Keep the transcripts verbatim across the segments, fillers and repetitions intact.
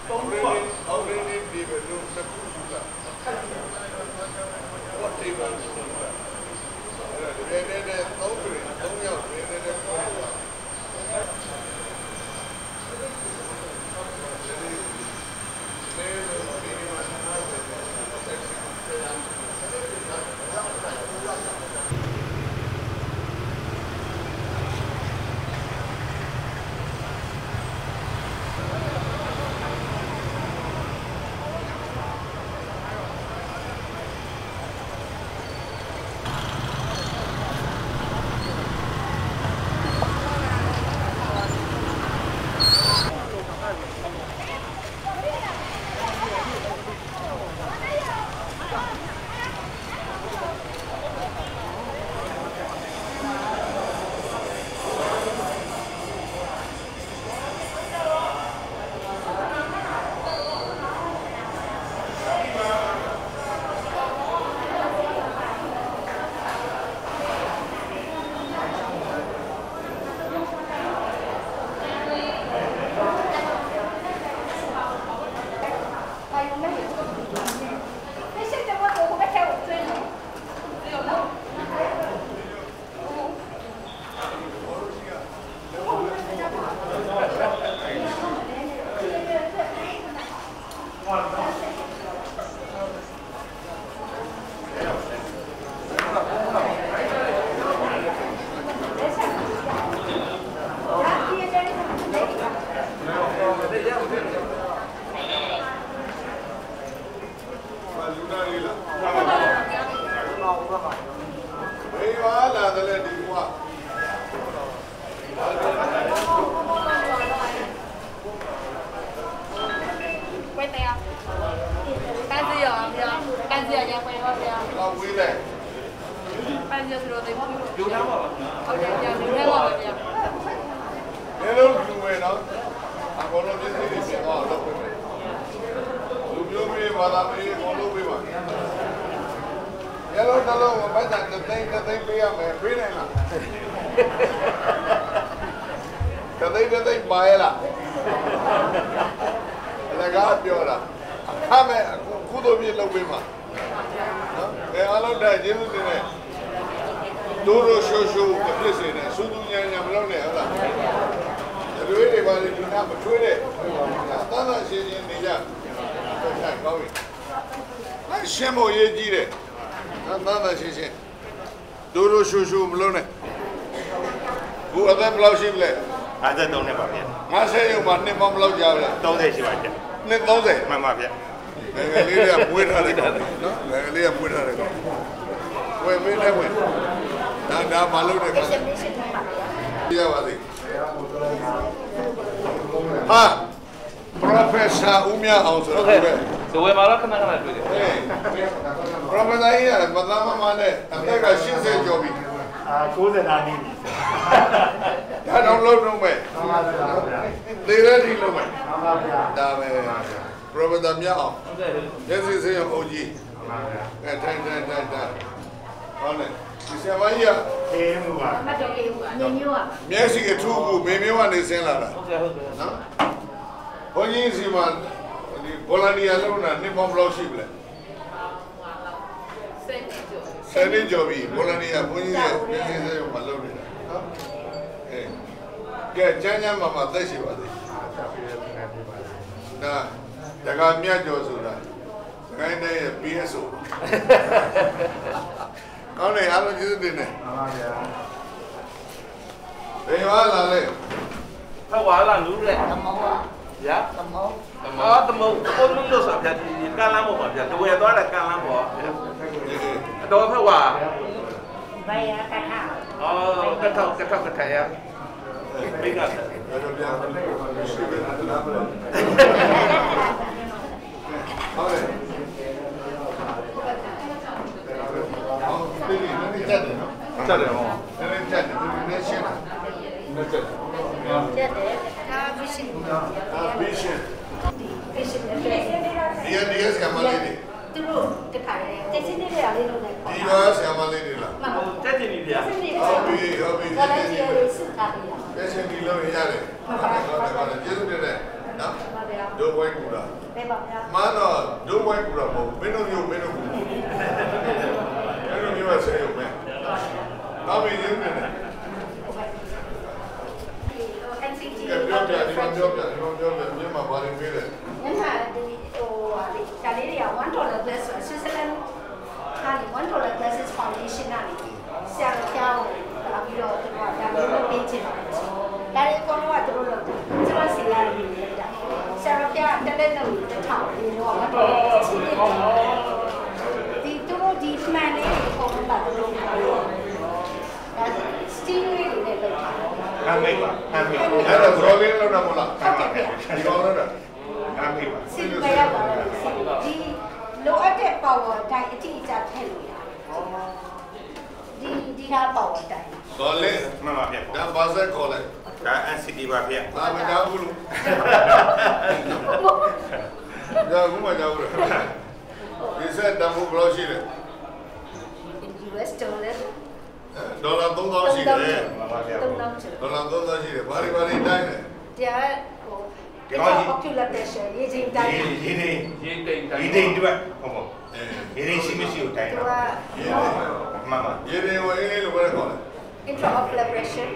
already developed the food. What table? They did a hungry, hungry, they did a food. I don't have a bit. I say you want him on blow job. Don't say you like that. Don't say, Mamma. Leah with her. Leah with her. Wait, wait, wait. Now, my little. Ah, Professor Umia also. So we're not going to do it. Professor here, Madame Mane, and take a shit job. Ah, good and I need it. I don't know no way. They ready no way. Professor Miao. This is him, O G. Ten, ten, ten, ten. On it. You see, my year. Yes, you get two, maybe one is in Lada. When you see one, Bolani alone and Nippon Blosship. Sending Joby, Bolani, when you get Malone. Get Janya Mama, that's you. Now, the guy Mia Josuna, the guy named P S O. Only how much is it in it? They are like, how are you doing? Yeah, the most. Oh, the most. All the most of that, you can't have more. The way I thought I can't have more. I don't know why. Oh, get out, get out, get out. Big up. Chale, no. Nene chale, nene chena. Nene chale. Chale. Ah, vision. Ah, vision. Vision. Dia dia siapa lagi? Dulu dekat. Di sini dia ada dulu. Dia siapa lagi lah? Jadi ni dia. Hobi, hobi. Kalau dia suka dia. Biasa di luar ni ada. Kalau kalau jadi dia. နော်ပါဗျာဒိုဝိုင်းကူတာပဲပါဗျာမန်းတော့ဒိုဝိုင်းကူတာမဟုတ်မင်းတို့မျိုးမင်းတို့ကူမင်းတို့မျိုးဆဲရုံပဲနောက်ပြီးရင်းနေတယ်အန်စီဂျီကဲပြောပြဒီမှာပြောပြဒီမှာပြောပြမြန်မာဘာတွေပေးတယ်ညဟာဒီဟိုဟာလေဒါလေးတွေကone dollar plus ဆိုဆွစ်ဇာလန်ဟာဒီone dollar plus foundation ကနေဆရာတော်ကျောင်းလာပြီးတော့သူကဒါလေးလုပ်ပေးချင်ပါတယ်ဒါလေးအကုန်လုံးကသူတို့လုပ်တယ်ကျွန်တော်စီလာနေတယ်ဒါဆရာတော်ကျောင်းတက်လက်လုပ်တစ်ထောင်ဒီတော့one dollarချင်းနေဒီသူတို့ဒီ plan လေးကိုပုံမှန်ပါသူတို့လုပ်တယ်ဒါစတီးလေးတွေနဲ့လုပ်တာဟမ်းမိတ်ပါဟမ်းမိတ်အဲ့ဒါဇော်လေးလောက်တာမဟုတ်လားဟုတ်ကဲ့ဗျာဒီကောင်လောက်တာဟမ်းမိတ်ပါစီမရပါဘူးဒီလိုအပ်တဲ့ power တိုင်းအတိအကျထည့်လို့ရတယ်ဒီဒီဟာ power တိုင်းဇော်လေးမှန်ပါဗျာဒါဘာဆက်ခေါ်လိုက်ဒါ အန် စီ တီ ပါဗျာဒါမကြောက်ဘူးလို့ဒါကူမကြောက်ဘူးဒီဆက်တမှုဘယ်လိုရှိလဲ in U S dollars ဒေါ်လာသုံးသောင်းရှိတယ်မှန်ပါဗျာသုံးသောင်းချဒေါ်လာသုံးသောင်းရှိတယ်ဘာတွေဘာတွေတိုင်းလဲတရားဟိုဒီ ocular pressure ရေးချိန်တိုင်းရေးရေးရေးရေးတိမ်တိုင်းရေးတိမ်တွေ့ဟုတ်ပါအဲရေးတိမ်ရှိမရှိကိုတိုင်းသူတာကမှန်ပါရေရင်ဝအင်းလေးလိုပဲခေါ်တယ် intraocular pressure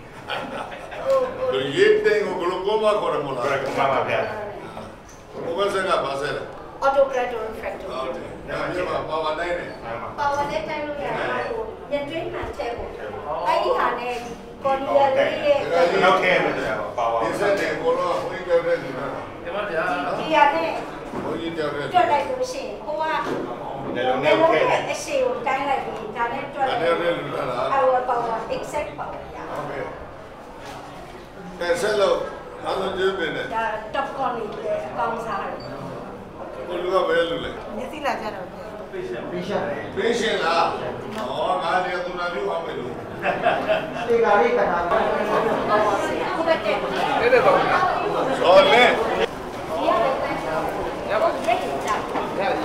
ဒီရေတင်ကိုဂလိုကိုမခေါ်တယ်မဟုတ်လားမှန်ပါဗျာဘဝဆက်ကဘာဆက်လဲ autogradual refractive ဟုတ်တယ်ဒါမျိုးပါပါဝတိုင်းတယ်မှန်ပါ power နဲ့တိုင်းလို့ရတယ်ဟိုညတွင်းမှန်ထည့်ဖို့အဲ့ဒီဟာနဲ့ cornea လေးရဲ့နောက်ထဲမှာကြာပါပါဒီဆက်တယ်ကိုတော့ဘုန်းကြီးကြောက်တဲ့လူလားဒီမှာဗျာဒီဟာနဲ့ဘုန်းကြီးကြောက်တဲ့တွက်လိုက်လို့ရှိရင်ဟိုကလည်းလုံးနဲ့ခဲတယ်အရှိကိုတိုင်းလိုက်ပြီးဒါနဲ့တွက်အဲ့လိုက်ဒါလည်းလူလား our power exact power ရဟုတ်ကဲ့ကဲဆက်လို့အားလုံးကျေးဇူးတင်တယ်ဒါ top corner လေးအကောင်းစားတယ်ဘုလူကဘယ်လူလဲမျက်စိလာကြတော့ပေးရှင်လားဟောငါလည်းသူနာပြုအောင်မယ်လို့ဒီကလေးကတာခုဘက်တဲ့ဒီတဲ့တဲ့တော့ဇော်လင်းရတဲ့တိုင်းရပါဘူးလက်ကြည့်ကြရရ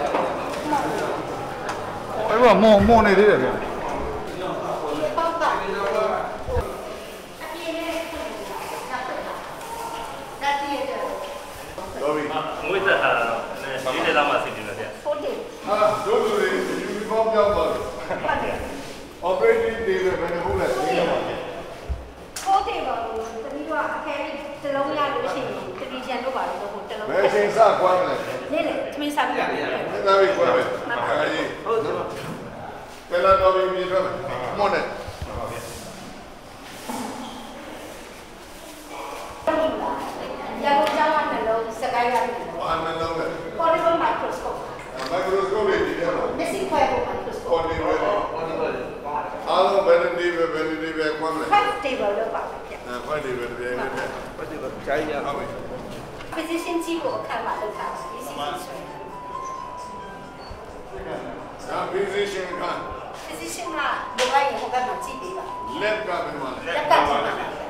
အဲ့တော့မောင်မောင်နေသေးတယ်ဗျာဒီပေါက်ကအပြင်းနဲ့ဒါတည်းရဲ့တော်ပြီငွေသက်ထားတာတော့ဒီနေ့လောက်မှစီတင်တယ်ဗျ forty ဟာတို့လူတွေယူနီဖောင်းပြောင်းသွားတယ်ဟုတ်တယ် operating day ပဲဘယ်လိုဟုတ်လဲသိရပါ့ forty ပါလို့တတိယအခဲတလုံးရလို့ရှိရင်တတိယကျန်တော့ပါလို့ဟိုတလုံးဘယ်ချိန်စကွာမလဲနေလေသမင်းစားပြီးရတယ်မင်းသားကြီးကွာမယ်ဟာကြီးဟုတ်တယ်ပလာတော်ပြီမြေထွက်မယ်မောနဲ့ရန်ကုန်ကျောင်းကနှလုံးစကိုင်းရတယ်ဘာနှလုံးလဲ portable microscope မိုက်ခရိုစကိုပ်လေးဒီထဲမှာမျက်စိခွဲဖို့ microscope ပေါ်နေပဲအားလုံးဘယ်နေပဲဘယ်နေပဲကွာမလဲ five table လောက်ပါဗျာအဲဖိုက်နေပဲတပြိုင်နက်တည်းဘာဒီတော့ဂျိုင်းရဟုတ်ပြီ physician ကြီးကိုအခန်းမှာလောက်ထားပါဒီစီဆိုရင်စာ physician က physician ကဘယ်လိုလဲဟိုဘက်မှာကြည့်ပေးပါ lab ကဘယ်မှာလဲလက်ကကြည့်ပါ